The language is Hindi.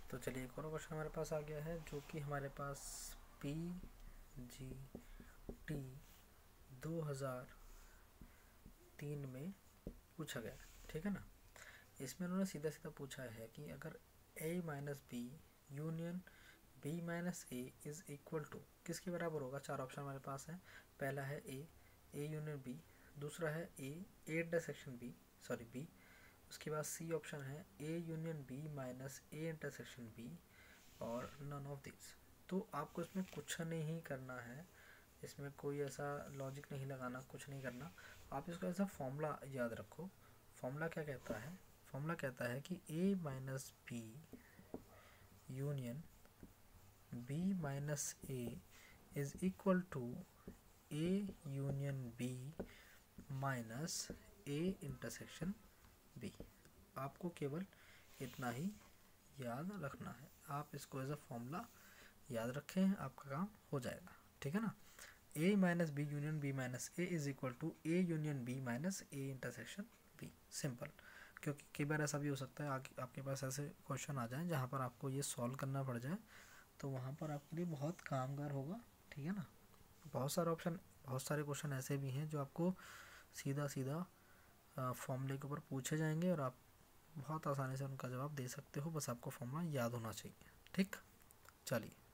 तो चलिए एक और क्वेश्चन हमारे पास आ गया है, जो कि हमारे पास पी जी टी 2003 में पूछा गया, ठीक है ना। इसमें उन्होंने सीधा सीधा पूछा है कि अगर a minus B union b minus A is equal to किसके बराबर होगा। चार ऑप्शन हमारे पास है। पहला है a यूनियन b, दूसरा है a इंटरसेक्शन b, उसके बाद सी ऑप्शन है a union b minus a intersection b और नन ऑफ दिस। तो आपको इसमें कुछ नहीं करना है, इसमें कोई ऐसा लॉजिक नहीं लगाना, कुछ नहीं करना। आप इसको ऐसा फॉर्मूला याद रखो। फॉर्मूला क्या कहता है? फॉर्मूला कहता है कि a minus B union b minus a is equal to a union b minus a intersection b। आपको केवल इतना ही याद रखना है। आप इसको एज अ फॉर्मूला याद रखें, आपका काम हो जाएगा, ठीक है ना। a minus B union b minus a is equal to a union b minus a intersection b। Simple. क्योंकि कई बार ऐसा भी हो सकता है आपके पास ऐसे क्वेश्चन आ जाएं जहाँ पर आपको ये सॉल्व करना पड़ जाए, तो वहाँ पर आपके लिए बहुत कामगार होगा, ठीक है ना। बहुत सारे क्वेश्चन ऐसे भी हैं जो आपको सीधा सीधा फॉर्मूले के ऊपर पूछे जाएंगे और आप बहुत आसानी से उनका जवाब दे सकते हो। बस आपको फॉर्मूला याद होना चाहिए, ठीक। चलिए।